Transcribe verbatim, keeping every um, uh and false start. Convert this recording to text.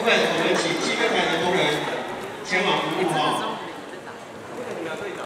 分我们请基本台的工人前往服务哈。